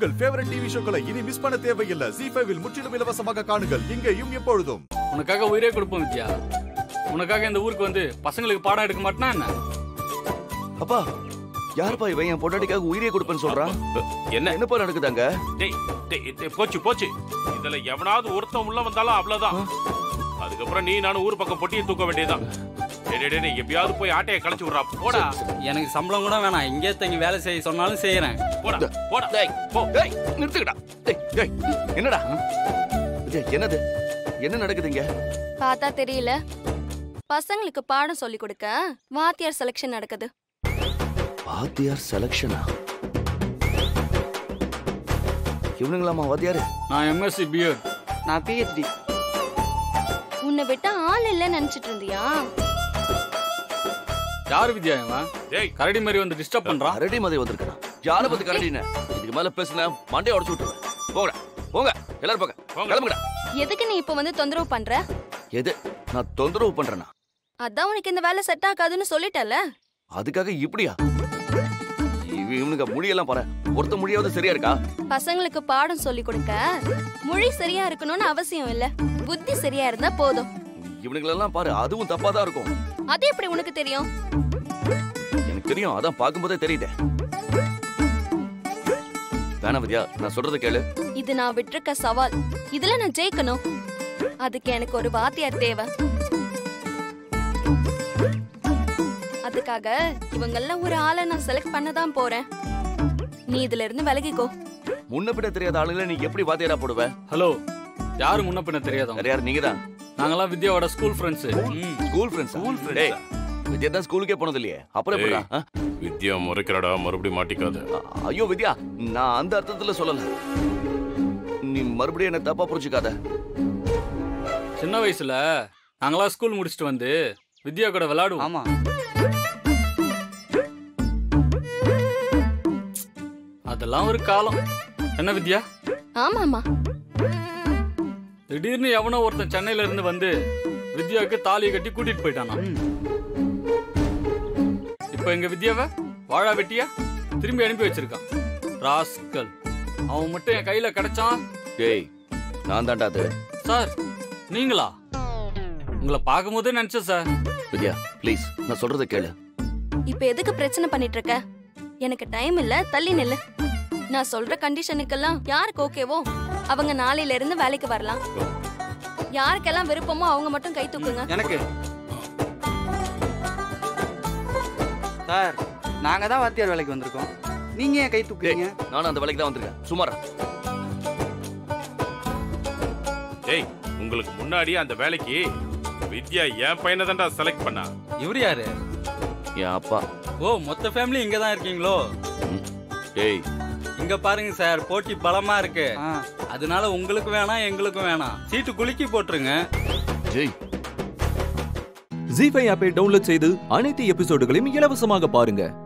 உங்கள் favourite TV ஷோக்களை இனி miss பண்ண தேவையில்லை. ZEE5 இல் முற்றிலும் இலவசமாக காணுங்கள். இங்கேயும் எப்பொழுதும். உனக்காக உயிரே கொடுப்போம் வித்யா. உனக்காக இந்த ஊருக்கு வந்து பசங்களுக்கு பாடம் எடுக்க மாட்டேனா என்ன? அப்பா யாருப்பா இவன் என் பொண்டாட்டிக்காக உயிரே கொடுப்பேன்னு சொல்றான்? என்னப்பா நடக்குதாங்க? போச்சு இதுல எவனாவது ஒருத்தன் உள்ள வந்தாலும் அவ்வளவுதான். அதுக்கப்புறம் நீ நானும் ஊர் பக்கம் பொட்டியை தூக்க வேண்டியதான். எப்பயாவது போய் ஆட்டையை களைச்சு விடுறா. போடா. எனக்கு சம்பளம் கூட வேணாம். இங்கே தங்கி வேலை செய்ய சொன்னாலும் செய்யறேன். போடா போடா. நிறுத்துக்கடா. என்னடா என்னது என்ன நடக்குதுங்க? பார்த்தா தெரியல. பசங்களுக்கு பாடம் சொல்லி கொடுக்க வாத்தியார் செலக்ஷன் நடக்குது. வாத்தியார் செலக்ஷனா? இவனுங்களாமா வாத்தியாரு? நான் MSc BEd. நான் PhD. உன்னை விட்டா ஆள் இல்லன்னு நினைச்சிட்டு இருந்தியா? யாரு வித்யா இவன்? கரடி மாதிரி வந்து டிஸ்டர்ப் பண்றான். கரடி மாதிரி வந்திருக்கான். யாரை பத்தி கரடின்னு? இதுக்கு மேல பேசினா மண்டையை உடைச்சு விட்டுருவேன். போங்கடா போங்க எல்லாரும் போங்க. கிளம்புங்கடா. எதுக்கு நீ இப்ப வந்து தொந்தரவு பண்ற? எது நான் தொந்தரவு பண்றேனா? அதான் உனக்கு இந்த வேலை செட் ஆகாதுன்னு சொல்லிட்டல. அதுக்காக இப்படியா? இவனுக்கு மொழியெல்லாம் பாரு. ஒருத்த மொழியாவது சரியா இருக்கா? பசங்களுக்கு பாடம் சொல்லி கொடுக்க மொழி சரியா இருக்கணும்னு அவசியம் இல்ல. புத்தி சரியா இருந்தா போதும். இவனுங்களெல்லாம் பாரு, அதுவும் தப்பாதான் இருக்கும். அது எப்படி உனக்கு தெரியும்? எனக்கு தெரியும், அதான் பாக்கும்போதே தெரியுதே. வேணா வித்யா, நான் சொல்றத கேளு. இது நான் விட்டுருக்க சவால். இதுல நான் ஜெயிக்கணும். அதுக்கு எனக்கு ஒரு வாத்தியார் தேவை. அதுக்காக இவங்கள ஒரு ஆளை நான் செலக்ட் பண்ணதான் போறேன். நீ இதுல இருந்து விலகிக்கோ. முன்ன பின்ன தெரியாத ஆளுங்களை நீ எப்படி வாத்தியாரா போடுவ? ஹலோ, யாரு முன்ன பின்ன தெரியாதவங்க? யாரு? நீங்கதான். நாங்கெல்லாம் வித்யாவோட school friends. School friends? Vidya தான் ஸ்கூலுக்கே போனது இல்லையே, அப்புறம் எப்படிடா? வித்யா முறைக்கிறடா, மறுபடியும் மாட்டிக்காத. ஐயோ வித்யா, நான் அந்த அர்த்தத்துல சொல்லல. நீ மறுபடியும் என்ன தப்பா புரிஞ்சுக்காத. சின்ன வயசுல நாங்களாம் ஸ்கூல் முடிச்சுட்டு வந்து வித்யா கூட விளையாடுவோம். ஆமா, அதெல்லாம் ஒரு காலம். என்ன வித்யா? ஆமாமா. திடீர்னு எவனோ ஒருத்தன் சென்னையில இருந்து வந்து வித்யாவுக்கு தாலியை கட்டி கூட்டிட்டு போயிட்டானா. இப்ப எங்க வித்யாவை வாழா வெட்டியா திரும்பி அனுப்பி வச்சிருக்கான். ராஸ்கல். அவன் மட்டும் என் கையில கிடைச்சான். டேய், நான் தான்டா அது. சார், நீங்களா? உங்களை பார்க்கும் போதே நினைச்சேன் சார். வித்யா ப்ளீஸ், நான் சொல்றத கேளு. இப்ப எதுக்கு பிரச்சனை பண்ணிட்டு இருக்க? எனக்கு டைம் இல்ல, தள்ளி நில்லு. நான் சொல்ற கண்டிஷனுக்கெல்லாம் யாருக்கு ஓகேவோ அவங்க நாளையில இருந்து வேலைக்கு வரலாம். யாருக்கெல்லாம் விருப்பமோ அவங்க மட்டும் கை தூக்குங்க. எனக்கு சார், நாங்க தான் வாத்தியார் வேலைக்கு வந்திருக்கோம். நீங்க ஏன் கை தூக்குறீங்க? நானும் அந்த வேலைக்கு தான் வந்திருக்கேன். சுமாரா. ஏய், உங்களுக்கு முன்னாடி அந்த வேலைக்கு வித்யா என் பையனை தான்டா செலக்ட் பண்ணா. இவரு யாரு? என் அப்பா. ஓ, மொத்த ஃபேமிலி இங்க தான் இருக்கீங்களோ? டேய், இங்க பாருங்க சார், போட்டி பலமா இருக்கு. அதனால உங்களுக்கு வேணாம், எங்களுக்கும் வேணாம். சீட்டு குலுக்கி போட்டுருங்க. ZEE5 ஆப்பை டவுன்லோட் செய்து அனைத்து எபிசோடுகளையும் இலவசமாக பாருங்க.